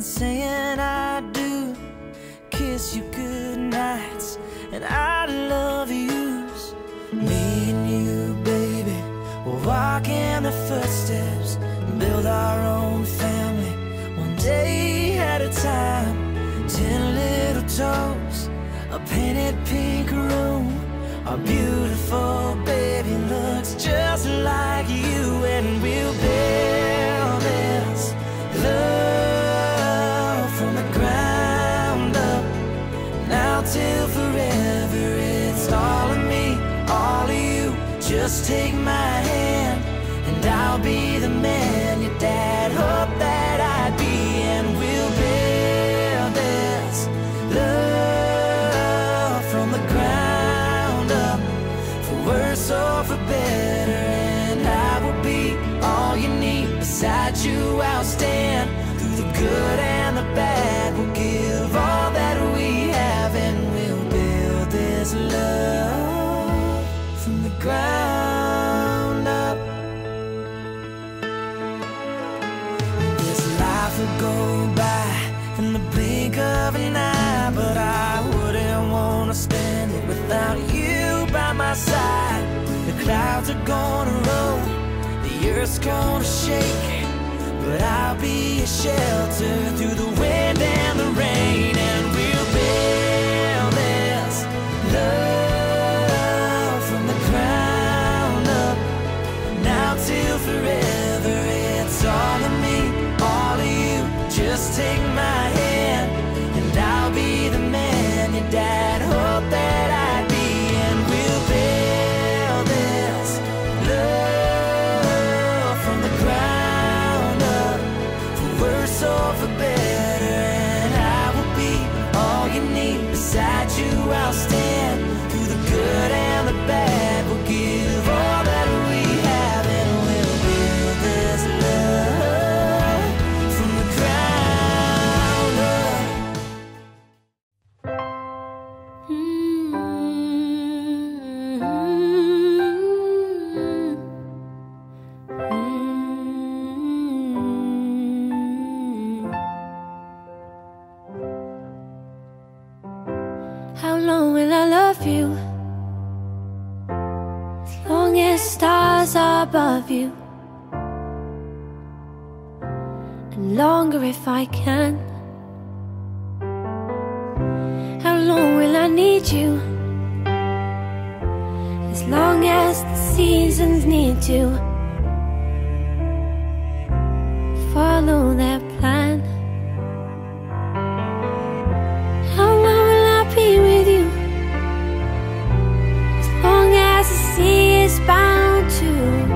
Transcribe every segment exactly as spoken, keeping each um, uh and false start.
and saying I do, kiss you good nights and I love yous. Me and you, baby, we'll walk in the footsteps and build our own family, one day at a time. Ten little toes, a painted pink room, our beautiful baby looks just like you. And we'll build this love from the ground up, now till forever. It's all of me, all of you. Just take my hand and I'll be the man your dad hoped that I'd be. And we'll build this love from the ground up, for worse or for better. And I will be all you need. Beside you I'll stand through the good and the bad. We'll give all that we have and we'll build this love from the ground up. This life will go by in the blink of an eye, but I wouldn't want to spend it without you by my side. The clouds are gonna roll, the earth's gonna shake, but I'll be a shelter through the wind and the rain. And we'll build this love from the ground up, now till forever. It's all of me, all of you. Just take my hand and I'll be the man your dad hoped that I'd be. And we'll build this love from the ground up, for worse or for better. And I will be all you need. Beside you I'll stand through the good and the bad. We'll give all that we have and we'll build this love from the ground up. How long will I love you? As long as stars are above you, and longer if I can. How long will I need you? As long as the seasons need to follow their plan. How long will I be with you? As long as the sea is bound to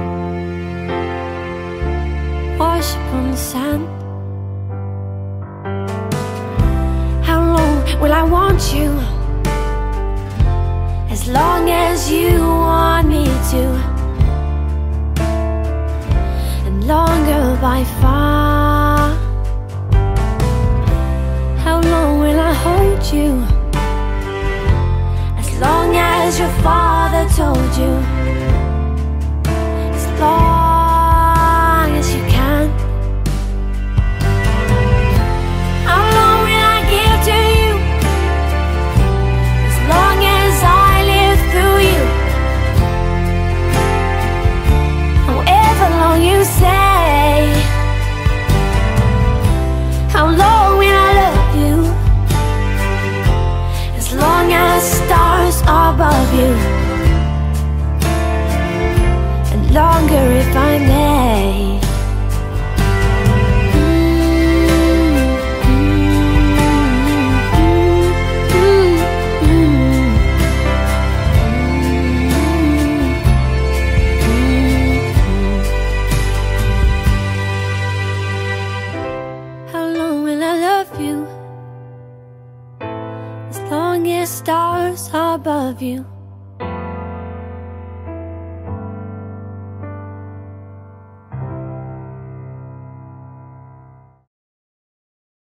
wash upon the sand. How long will I want you? As long as you want me to, and longer by far. How long will I hold you? As long as your father told you, as long as you can. How long will I give to you? As long as I live through you, however long you say. How long will I love you? As long as stars are above you, and longer if I may. How long will I love you? As long as stars are above you,